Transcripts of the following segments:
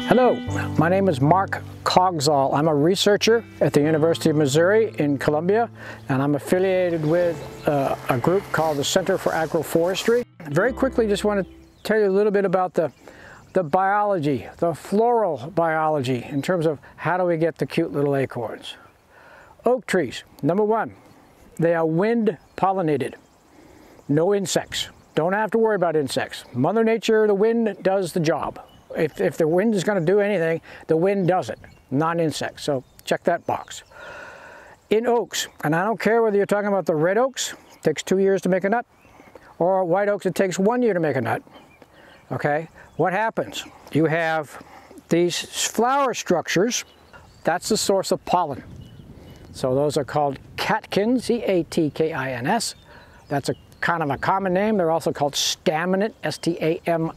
Hello, my name is Mark Coggeshall. I'm a researcher at the University of Missouri in Columbia, and I'm affiliated with a group called the Center for Agroforestry. Very quickly, just want to tell you a little bit about the biology, the floral biology, in terms of how do we get the cute little acorns. Oak trees, number one, they are wind pollinated. No insects. Don't have to worry about insects. Mother Nature, the wind, does the job. If the wind is going to do anything, the wind does it, not insects. So check that box. In oaks, and I don't care whether you're talking about the red oaks, it takes 2 years to make a nut, or white oaks, it takes 1 year to make a nut. Okay, what happens? You have these flower structures. That's the source of pollen. So those are called catkins, C-A-T-K-I-N-S. That's a kind of a common name. They're also called staminate, S-T-A-M-I-N-A-T-E.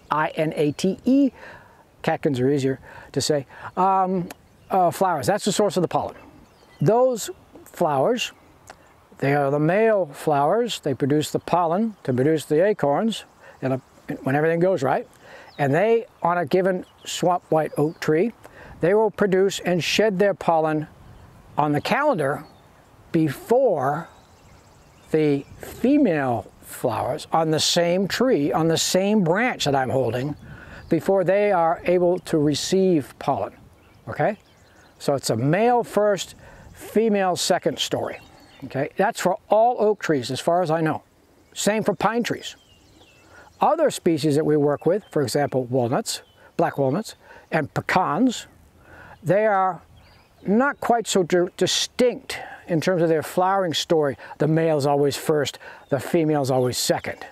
Catkins are easier to say. Flowers, that's the source of the pollen. Those flowers, they are the male flowers. They produce the pollen to produce the acorns when everything goes right. And they, on a given swamp white oak tree, they will produce and shed their pollen on the calendar before the female flowers on the same tree, on the same branch that I'm holding, before they are able to receive pollen, okay? So it's a male first, female second story, okay? That's for all oak trees as far as I know. Same for pine trees. Other species that we work with, for example, walnuts, black walnuts, and pecans, they are not quite so distinct in terms of their flowering story. The male's always first, the female's always second.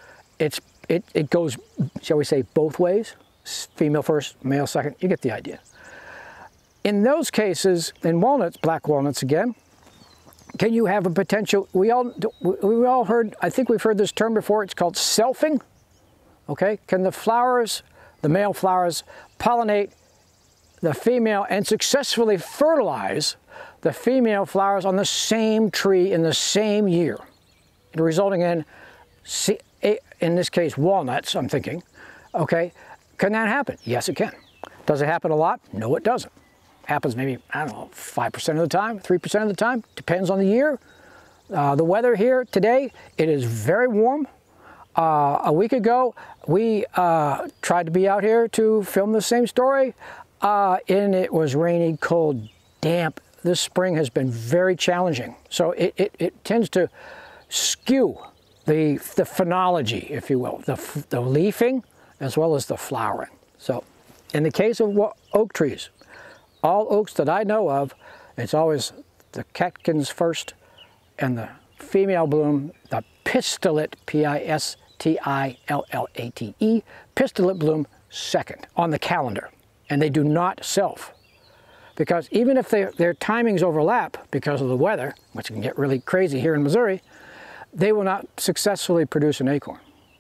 It goes, shall we say, both ways, female first, male second, you get the idea. In those cases, in walnuts, black walnuts again, can you have a potential, we all heard, I think we've heard this term before, it's called selfing, okay? Can the flowers, the male flowers, pollinate the female and successfully fertilize the female flowers on the same tree in the same year, resulting in this case, walnuts, I'm thinking, okay? Can that happen? Yes, it can. Does it happen a lot? No, it doesn't. Happens maybe, I don't know, 5% of the time, 3% of the time, depends on the year. The weather here today, it is very warm. A week ago, we tried to be out here to film the same story, and it was rainy, cold, damp. This spring has been very challenging. So it tends to skew the phenology, if you will, the leafing as well as the flowering. So in the case of oak trees, all oaks that I know of, it's always the catkins first and the female bloom, the pistillate, P-I-S-T-I-L-L-A-T-E, pistillate bloom second on the calendar. And they do not self. Because even if their timings overlap because of the weather, which can get really crazy here in Missouri, they will not successfully produce an acorn.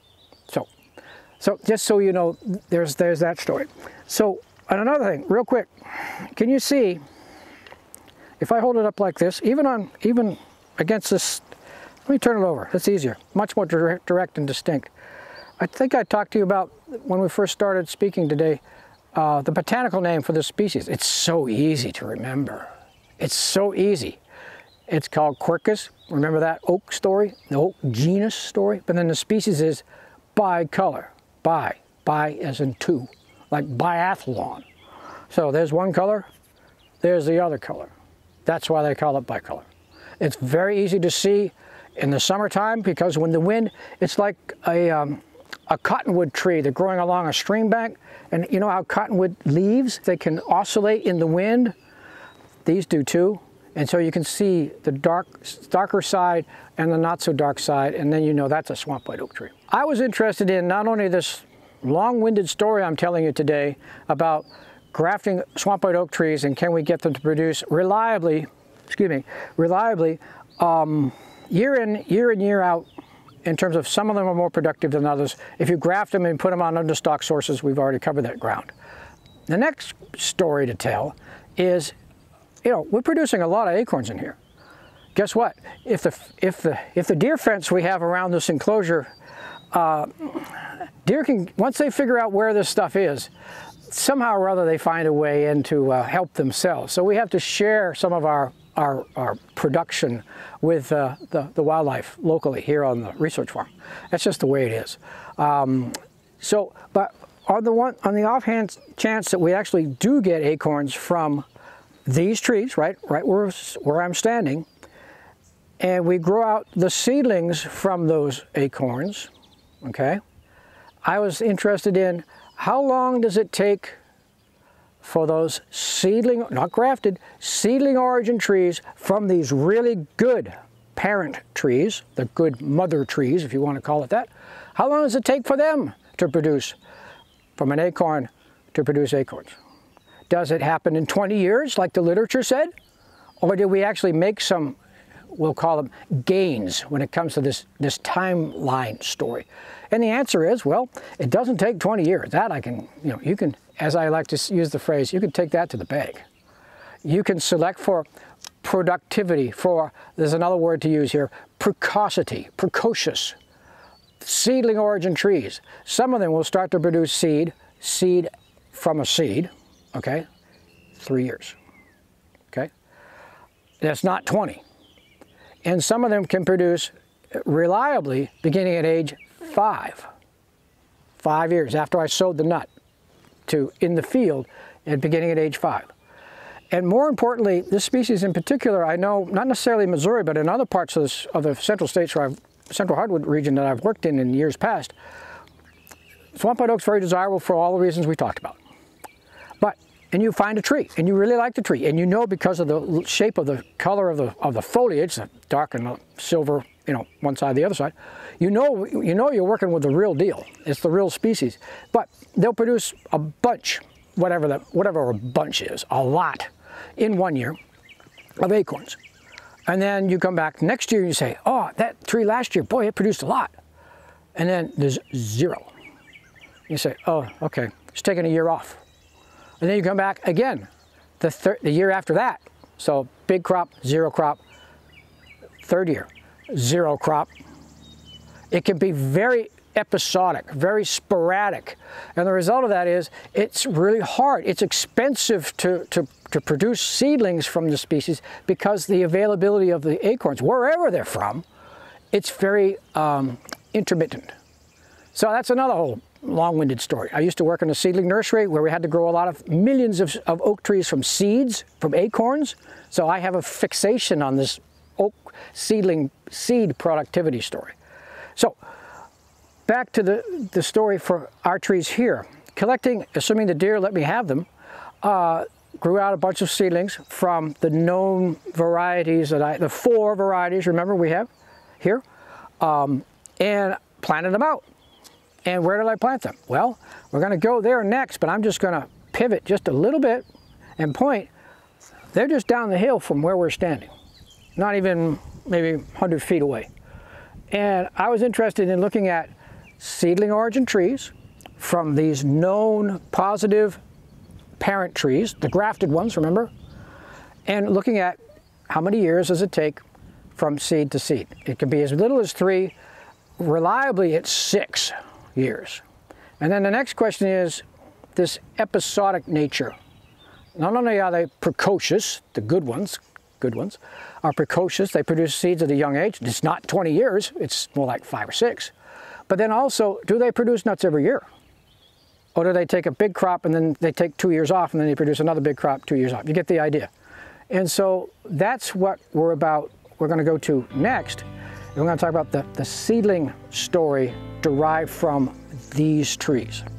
So just so you know, there's that story. So, and another thing, real quick, can you see, if I hold it up like this, even against this, let me turn it over, that's easier, much more direct and distinct. I think I talked to you about, when we first started speaking today, the botanical name for this species. It's so easy to remember. It's so easy. It's called Quercus. Remember that oak story, the oak genus story? But then the species is bicolor. Bi as in two, like biathlon. So there's one color, there's the other color. That's why they call it bicolor. It's very easy to see in the summertime because when the wind, it's like a cottonwood tree. They're growing along a stream bank, and you know how cottonwood leaves, they can oscillate in the wind? These do too. And so you can see the darker side and the not so dark side, and then you know that's a swamp white oak tree. I was interested in not only this long-winded story I'm telling you today about grafting swamp white oak trees and can we get them to produce reliably, year in, year out, in terms of some of them are more productive than others. If you graft them and put them on understock sources, we've already covered that ground. The next story to tell is, you know, we're producing a lot of acorns in here. Guess what? If the deer fence we have around this enclosure, deer can, once they figure out where this stuff is, somehow or other they find a way in to help themselves. So we have to share some of our production with the wildlife locally here on the research farm. That's just the way it is. But on the offhand chance that we actually do get acorns from these trees, right where I'm standing, and we grow out the seedlings from those acorns, okay, I was interested in how long does it take for those seedling, not grafted, seedling origin trees from these really good parent trees, the good mother trees, if you want to call it that, how long does it take for them to produce, from an acorn to produce acorns? Does it happen in 20 years, like the literature said? Or did we actually make some, we'll call them gains, when it comes to this timeline story? And the answer is, well, it doesn't take 20 years. That I can, you can, as I like to use the phrase, you can take that to the bank. You can select for productivity, for, there's another word to use here, precocity, precocious, seedling origin trees. Some of them will start to produce seed from a seed, okay, 3 years, okay? That's not 20. And some of them can produce reliably beginning at age 5. 5 years after I sowed the nut in the field and beginning at age 5. And more importantly, this species in particular, I know, not necessarily in Missouri, but in other parts of the central states where central hardwood region that I've worked in years past, swamp white oak's very desirable for all the reasons we talked about. And you find a tree, and you really like the tree, and you know because of the shape of the color of the foliage, the dark and the silver, one side, the other side, you know you're working with the real deal. It's the real species. But they'll produce a bunch, whatever a bunch is, a lot, in 1 year of acorns. And then you come back next year and you say, oh, that tree last year, boy, it produced a lot. And then there's 0. You say, oh, okay, it's taking a year off. And then you come back again, the year after that. So big crop, 0 crop. Third year, 0 crop. It can be very episodic, very sporadic. And the result of that is it's really hard. It's expensive to produce seedlings from the species because the availability of the acorns, wherever they're from, it's very intermittent. So that's another whole long-winded story. I used to work in a seedling nursery where we had to grow a lot of millions of oak trees from seeds, from acorns. So I have a fixation on this oak seed productivity story. So back to the story for our trees here. Collecting, assuming the deer let me have them, grew out a bunch of seedlings from the known varieties the 4 varieties, remember we have here, and planted them out. And where did I plant them? Well, we're going to go there next, but I'm just going to pivot just a little bit and point. They're just down the hill from where we're standing, not even maybe 100 feet away. And I was interested in looking at seedling origin trees from these known positive parent trees, the grafted ones, remember? And looking at how many years does it take from seed to seed. It can be as little as 3, reliably it's 6 years. And then the next question is this episodic nature. Not only are they precocious, the good ones are precocious, they produce seeds at a young age. It's not 20 years, it's more like 5 or 6. But then also, do they produce nuts every year? Or do they take a big crop and then they take 2 years off and then they produce another big crop 2 years off? You get the idea. And so that's what we're going to go to next. We're going to talk about the seedling story derived from these trees.